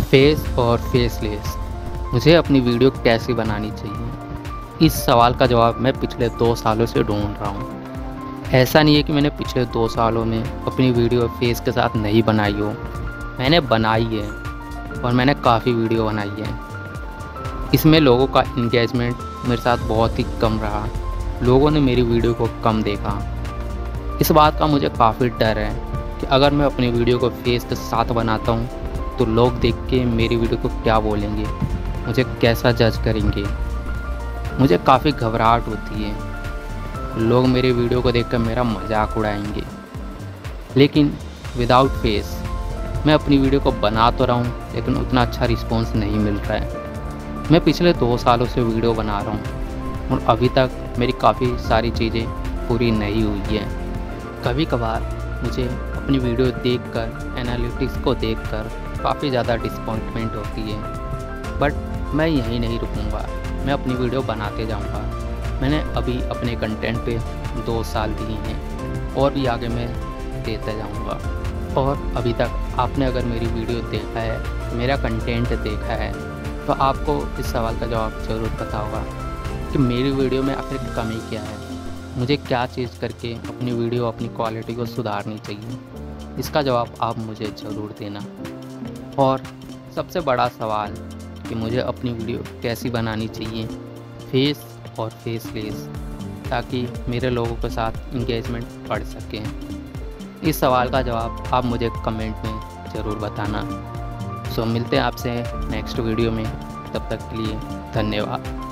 Face और faceless मुझे अपनी वीडियो कैसे बनानी चाहिए, इस सवाल का जवाब मैं पिछले 2 सालों से ढूंढ रहा हूँ। ऐसा नहीं है कि मैंने पिछले 2 सालों में अपनी वीडियो फेस के साथ नहीं बनाई हो। मैंने बनाई है और मैंने काफ़ी वीडियो बनाई है। इसमें लोगों का इंगेजमेंट मेरे साथ बहुत ही कम रहा। लोगों ने मेरी वीडियो को कम देखा। इस बात का मुझे काफ़ी डर है कि अगर मैं अपनी वीडियो को फेस के साथ बनाता हूँ तो लोग देख के मेरी वीडियो को क्या बोलेंगे, मुझे कैसा जज करेंगे। मुझे काफ़ी घबराहट होती है, लोग मेरी वीडियो को देखकर मेरा मजाक उड़ाएंगे। लेकिन विदाउट फेस मैं अपनी वीडियो को बना तो रहा हूँ, लेकिन उतना अच्छा रिस्पॉन्स नहीं मिल रहा है। मैं पिछले 2 सालों से वीडियो बना रहा हूँ और अभी तक मेरी काफ़ी सारी चीज़ें पूरी नहीं हुई हैं। कभी कभार मुझे अपनी वीडियो देखकर, एनालिटिक्स को देखकर काफ़ी ज़्यादा डिसअपॉइंटमेंट होती है। बट मैं यहीं नहीं रुकूंगा, मैं अपनी वीडियो बनाते जाऊंगा। मैंने अभी अपने कंटेंट पे 2 साल दिए हैं और भी आगे मैं देता जाऊंगा। और अभी तक आपने अगर मेरी वीडियो देखा है, मेरा कंटेंट देखा है, तो आपको इस सवाल का जवाब ज़रूर पता होगा कि मेरी वीडियो में आखिर कमी क्या है, मुझे क्या चीज़ करके अपनी वीडियो, अपनी क्वालिटी को सुधारनी चाहिए। इसका जवाब आप मुझे ज़रूर देना। और सबसे बड़ा सवाल कि मुझे अपनी वीडियो कैसी बनानी चाहिए, फेस और फेसलेस, ताकि मेरे लोगों के साथ इंगेजमेंट बढ़ सके। इस सवाल का जवाब आप मुझे कमेंट में ज़रूर बताना। सो मिलते हैं आपसे नेक्स्ट वीडियो में, तब तक के लिए धन्यवाद।